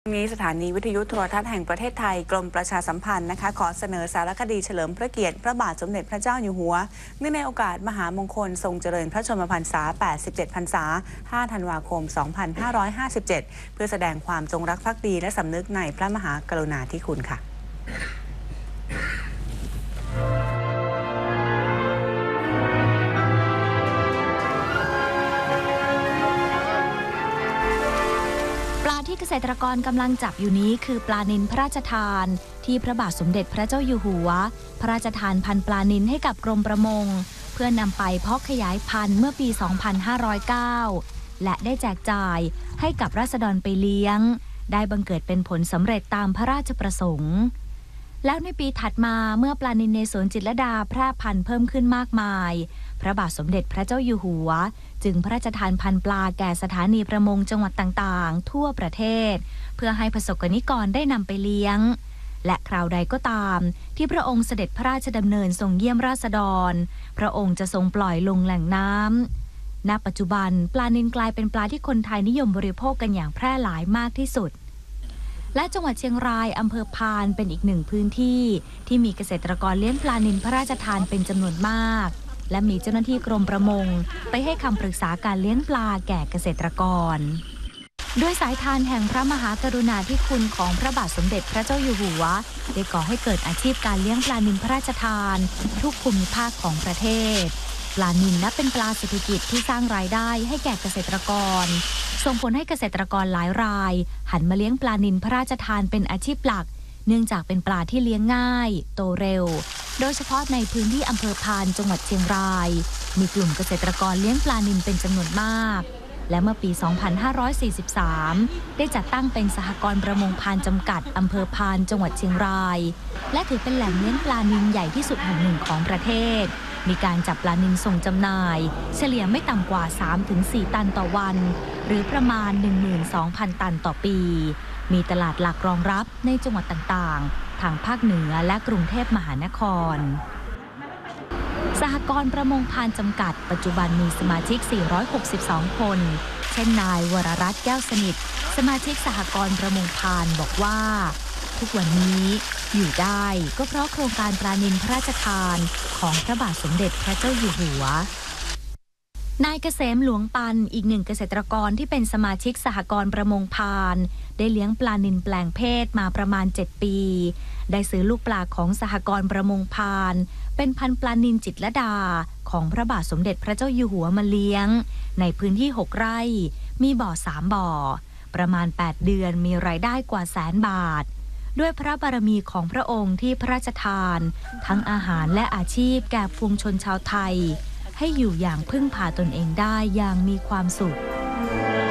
นี้สถานีวิทยุโทรทัศน์แห่งประเทศไทยกรมประชาสัมพันธ์นะคะขอเสนอสารคดีเฉลิมพระเกียรติพระบาทสมเด็จพระเจ้าอยู่หัวเนื่องในโอกาสมหามงคลทรงเจริญพระชนมพรรษา 87 พรรษา 5 ธันวาคม 2557 เพื่อแสดงความจงรักภักดีและสำนึกในพระมหากรุณาธิคุณค่ะที่เกษตรกรกำลังจับอยู่นี้คือปลานิลพระราชทานที่พระบาทสมเด็จพระเจ้าอยู่หัวพระราชทานพันธุ์ปลานิลให้กับกรมประมงเพื่อนำไปเพาะขยายพันธุ์เมื่อปี 2509 และได้แจกจ่ายให้กับราษฎรไปเลี้ยงได้บังเกิดเป็นผลสำเร็จตามพระราชประสงค์แล้วในปีถัดมาเมื่อปลานิลในสวนจิตรลดาแพร่พันธุ์เพิ่มขึ้นมากมายพระบาทสมเด็จพระเจ้าอยู่หัวจึงพระราชทานพันธุ์ปลาแก่สถานีประมงจังหวัดต่างๆทั่วประเทศเพื่อให้ประสบกนิกรได้นำไปเลี้ยงและคราวใดก็ตามที่พระองค์เสด็จพระราชดำเนินทรงเยี่ยมราษฎรพระองค์จะทรงปล่อยลงแหล่งน้ำณปัจจุบันปลานิลกลายเป็นปลาที่คนไทยนิยมบริโภคกันอย่างแพร่หลายมากที่สุดและจังหวัดเชียงรายอำเภอพานเป็นอีกหนึ่งพื้นที่ที่มีเกษตรกรเลี้ยงปลานิลพระราชทานเป็นจำนวนมากและมีเจ้าหน้าที่กรมประมงไปให้คำปรึกษาการเลี้ยงปลาแก่เกษตรกรด้วยสายทานแห่งพระมหากรุณาธิคุณของพระบาทสมเด็จพระเจ้าอยู่หัวได้ก่อให้เกิดอาชีพการเลี้ยงปลานิลพระราชทานทุกภูมิภาคของประเทศปลานิลนับเป็นปลาเศรษฐกิจที่สร้างรายได้ให้แก่เกษตรกรส่งผลให้เกษตรกรหลายรายหันมาเลี้ยงปลานิลพระราชทานเป็นอาชีพหลักเนื่องจากเป็นปลาที่เลี้ยงง่ายโตเร็วโดยเฉพาะในพื้นที่อำเภอพานจังหวัดเชียงรายมีกลุ่มเกษตรกรเลี้ยงปลานิลเป็นจำนวนมากและเมื่อปี 2543 ได้จัดตั้งเป็นสหกรณ์ประมงพานจำกัดอำเภอพานจังหวัดเชียงรายและถือเป็นแหล่งเลี้ยงปลานิลใหญ่ที่สุดแห่งหนึ่งของประเทศมีการจับปลานิลส่งจำหน่ายเฉลี่ยไม่ต่ำกว่า 3-4 ตันต่อวันหรือประมาณ 12,000 ตันต่อปีมีตลาดหลักรองรับในจังหวัดต่างๆทางภาคเหนือและกรุงเทพมหานครสหกรณ์ประมงพานจำกัดปัจจุบันมีสมาชิก 462 คนเช่นนายวรรัตน์แก้วสนิทสมาชิกสหกรณ์ประมงพานบอกว่าทุกวันนี้อยู่ได้ก็เพราะโครงการปลานิลพระราชทานของพระบาทสมเด็จพระเจ้าอยู่หัวนายเกษมหลวงปันอีกหนึ่งเกษตรกรที่เป็นสมาชิกสหกรณ์ประมงพานได้เลี้ยงปลานิลแปลงเพศมาประมาณ7ปีได้ซื้อลูกปลาของสหกรณ์ประมงพานเป็นพันธุ์ปลานิลจิตรลดาของพระบาทสมเด็จพระเจ้าอยู่หัวมาเลี้ยงในพื้นที่6 ไร่มีบ่อ3 บ่อประมาณ8 เดือนมีรายได้กว่า100,000 บาทด้วยพระบารมีของพระองค์ที่พระราชทานทั้งอาหารและอาชีพแก่ปวงชนชาวไทยให้อยู่อย่างพึ่งพาตนเองได้อย่างมีความสุข